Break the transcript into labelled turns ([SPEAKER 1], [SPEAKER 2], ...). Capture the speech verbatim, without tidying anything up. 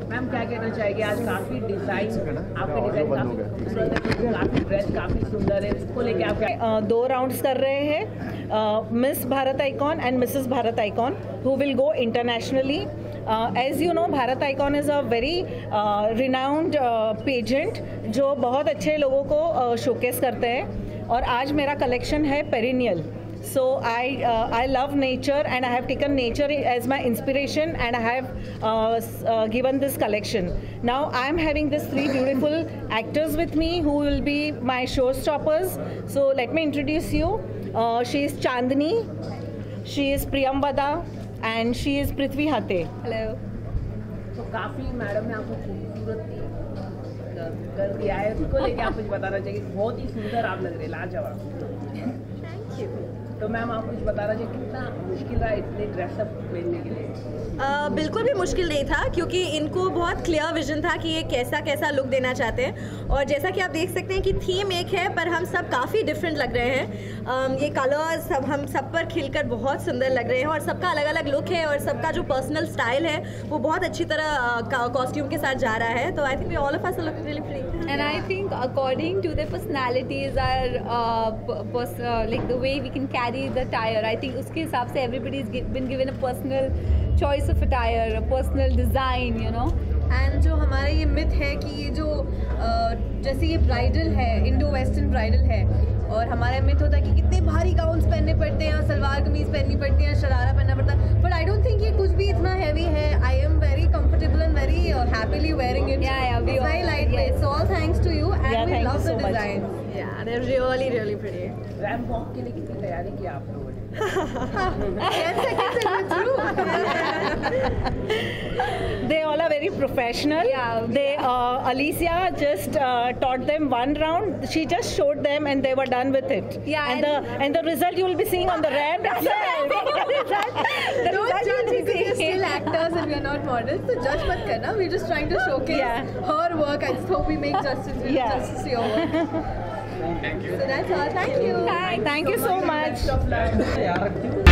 [SPEAKER 1] Ma'am क्या कहना चाहेंगे, आज काफी डिजाइन आपके डिजाइन काफी खूबसूरत है, काफी ड्रेस काफी सुंदर है, इसको लेके आप क्या?
[SPEAKER 2] दो राउंड्स कर रहे हैं, miss Bharat icon and Mrs Bharat icon who will go internationally. As you know, Bharat icon is a very renowned pageant जो बहुत अच्छे लोगों को शोकेस uh, करते हैं. और आज मेरा कलेक्शन है perennial. So I uh, I love nature and I have taken nature as my inspiration and I have uh, uh, given this collection. Now I am having these three beautiful actors with me who will be my showstoppers. So let me introduce you. Uh, she is Chandni, she is Priyamvada and she is Prithvi Hate. Hello.
[SPEAKER 1] तो काफी madam ने आपको खूबसूरत कर दिया है, उसको लेके आप कुछ बताना चाहिए. बहुत ही सुंदर आप लग रहे, लाजवाब.
[SPEAKER 3] Thank you.
[SPEAKER 1] तो मैम आप कुछ बताना चाहिए, कितना मुश्किल रहा इतने ड्रेसअप पहनने के लिए?
[SPEAKER 3] Uh, बिल्कुल भी मुश्किल नहीं था क्योंकि इनको बहुत क्लियर विजन था कि ये कैसा कैसा लुक देना चाहते हैं. और जैसा कि आप देख सकते हैं कि थीम एक है पर हम सब काफ़ी डिफरेंट लग रहे हैं. um, ये कलर्स सब हम सब पर खिलकर बहुत सुंदर लग रहे हैं और सबका अलग अलग लुक है और सबका जो पर्सनल स्टाइल है वो बहुत अच्छी तरह कॉस्ट्यूम के साथ जा रहा है. तो I think all of us look really pretty.
[SPEAKER 4] And I think according to their personalities are uh, pers- uh, like the way we can carry the attire. I think उसके हिसाब से everybody has been given a personal choice of attire, a personal design, you know.
[SPEAKER 5] And जो हमारा ये myth है कि ये जो जैसे ये ब्राइडल है, इंडो वेस्टर्न ब्राइडल है, और हमारा मिथ होता है कि कितने भारी गाउन्स पहनने पड़ते हैं और सलवार कमीज पहननी पड़ती है, शरारा पहनना पड़ता है. बट आई डोंट थिंक ये कुछ भी इतना हैवी है. I am very comfortable and very happily wearing it.
[SPEAKER 4] Yeah, yeah, we
[SPEAKER 5] It's very
[SPEAKER 4] all-
[SPEAKER 5] lightweight.
[SPEAKER 4] yes.
[SPEAKER 5] So all thanks to you and
[SPEAKER 2] Yeah,
[SPEAKER 5] we
[SPEAKER 2] thank
[SPEAKER 5] love
[SPEAKER 2] you
[SPEAKER 5] the
[SPEAKER 2] so much.
[SPEAKER 5] design.
[SPEAKER 3] Yeah, they're really really pretty.
[SPEAKER 1] Ramp walk के लिए कितनी तैयारी की आप लोगों ने?
[SPEAKER 5] ten seconds and we're through.
[SPEAKER 2] They all are very professional.
[SPEAKER 4] Yeah,
[SPEAKER 2] They uh, Alicia just uh, taught them one round. She just showed them and they were done with it.
[SPEAKER 4] Yeah,
[SPEAKER 2] and,
[SPEAKER 4] and-
[SPEAKER 2] the and the result you will be seeing on the ramp itself.
[SPEAKER 5] Don't judge because we're still actors and we are not models. So judge mat karna. We're just trying to showcase
[SPEAKER 2] Yeah.
[SPEAKER 5] her work. I just hope we make justice,
[SPEAKER 2] Yeah.
[SPEAKER 5] justice to your work.
[SPEAKER 6] Thank you.
[SPEAKER 5] So that's all. Thank you.
[SPEAKER 2] Thank you so much.
[SPEAKER 1] Best of luck.